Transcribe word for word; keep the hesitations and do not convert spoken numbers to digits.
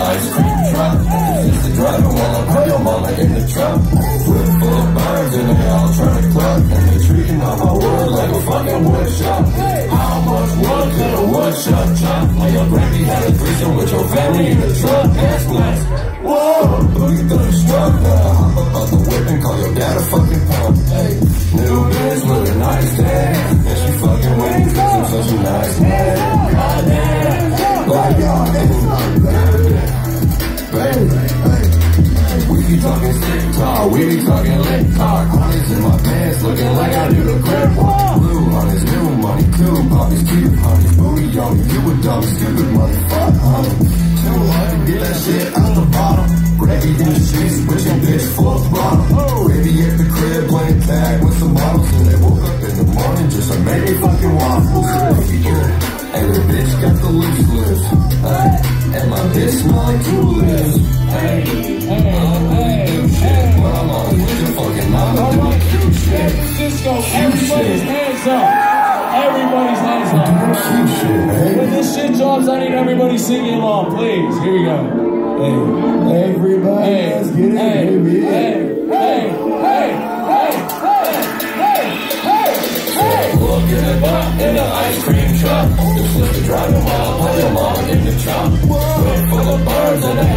ice cream truck. Just the driver while I put your mama in the truck. Whip full of birds and they all trying to cluck. And they treating all my wood like a fucking wood shop. How much wood could a wood shop chop? When your granny had a threesome with your family in the truck. That's nice. Whoa, boogie thirty struck. Now hop up out the whip and call your dad a fucking pump. Hey, new bitch looking nice, damn. And she fucking with me cause I'm such a nice man. Goddamn, like y'all, baby, hey, we be talking stick talk, we be talking lick talk. Honey's in my pants, looking like I do the grip walk. Blue honey's new money, cool, Poppy's cute, honey's booty on me. You a dumb, stupid motherfucker, honey. Too hard to get that shit out the bottom. Gravy in the streets, switching bitch full throttle. Oh, baby at the crib, playing tag with some models. And they woke up in the morning just to make me fucking waffles. And the bitch got the loose lips, hey. And my bitch smell like tulips. Hey, hey, hey, do shit. When I'm on with the fucking mama doing cute shit. Cisco, everybody's hands up. Everybody's hands up. Cute shit, hey. When this shit drops, I need everybody singing along, please. Here we go. Hey, everybody, hey, let's get it, hey, baby. Hey, hey, hey, hey, hey, hey, hey, hey. Look at it up in the ice cream truck. Just let the driver while I put your mama in the trunk. Whip full of birds and they